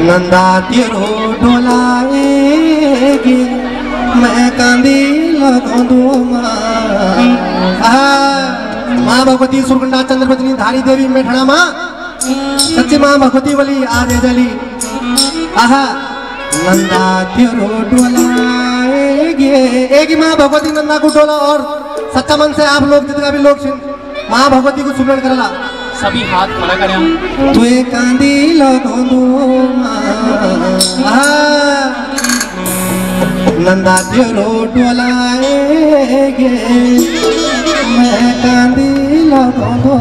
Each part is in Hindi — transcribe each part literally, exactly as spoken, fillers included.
नंदा तेरो डोलाएगी मैं कांदी लगो माँ भगवती सुरगंडा चंद्रपत्नी धारी देवी मेठना माँ सच्ची माँ भगवती वाली आदे जली आहा नंदा तेरो डोलाएगी एक ही माँ भगवती नंदा को डोला और सच्चा मन से आप लोग जितने भी लोग माँ भगवती को सुमरण करला सभी हाथ खड़ा करें तुए कांदी लगो नंदा तेरो डोलाएगे मैं कांदी लगो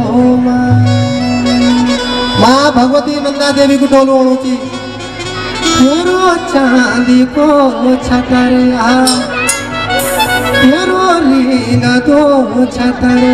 माँ भगवती नंदा देवी को डोलो ऊंची तेरो चांदी को छतरे आ तेरो रींगा दो छतरे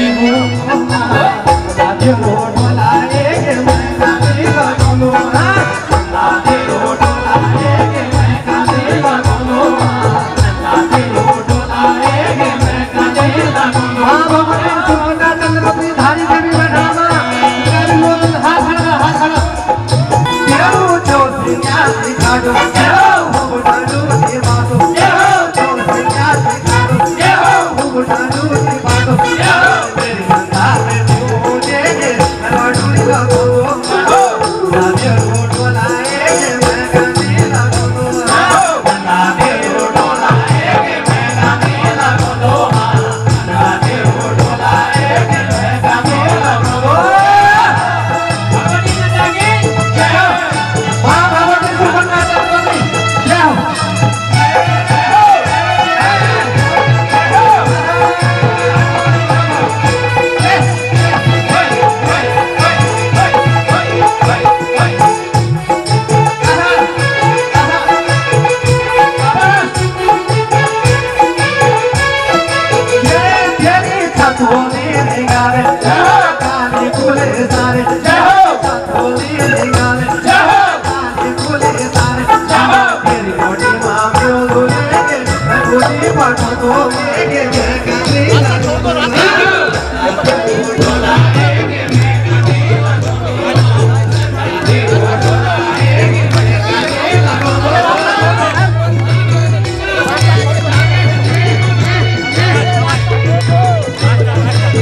तेरो डोलाएगे मैं कांदी लगो नंदा तेरो डोलाएगे मैं कांदी लगो नंदा तेरो डोलाएगे मैं कांदी लगो माँ भगवती सुरगंडा चंद्रपत्नी धारी देवी मेठना लोग हाथ खड़ा हाथ खड़ा तेरो जोशी क्या दिखा दो तेरो बुढ़ालू दिखा दो तेरो जोशी क्या दिखा दो तेरो बुढ़ालू दिखा दो मेरी नंदा में मुझे नरवाडू लगो नंदा तेरो डोलाएगे मैं कांदी लगो नंदा तेरो डोलाएगे मैं कांदी लगो नंदा तेरो डोलाएगे मैं कांदी लगो भगवती नंदा की जय हो माँ भगवती सुरगंडा चंद्रपत्नी जय हो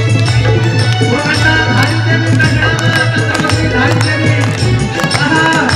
Ah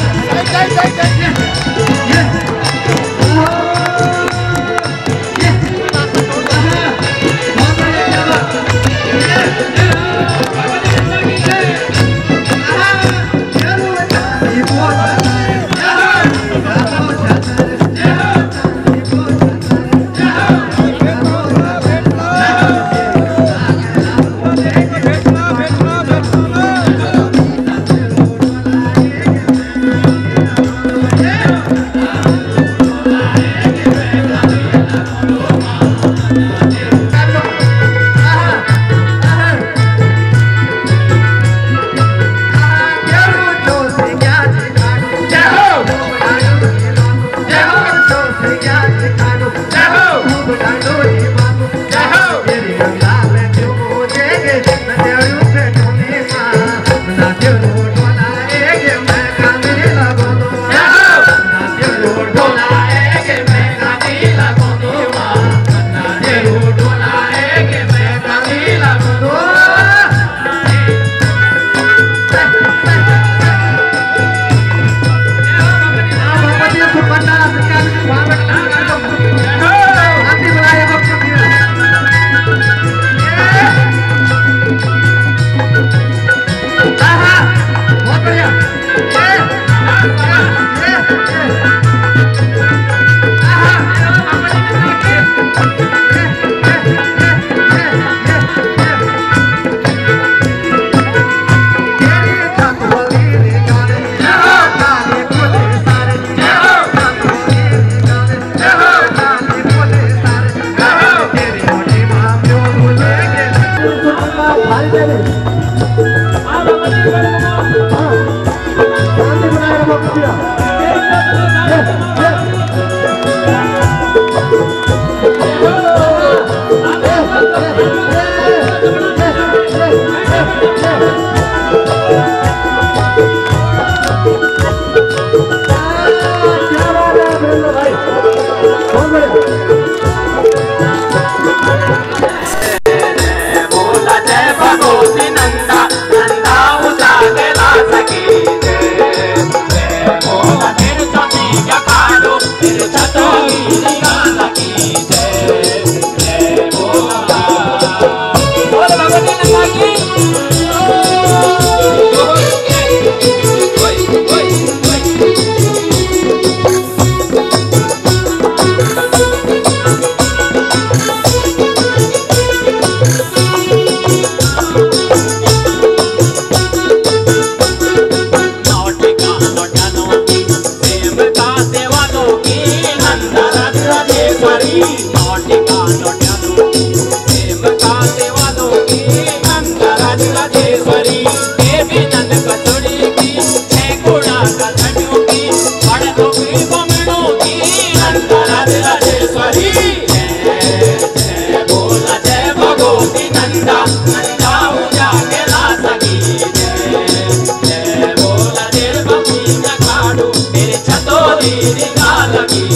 रे रे जा लगी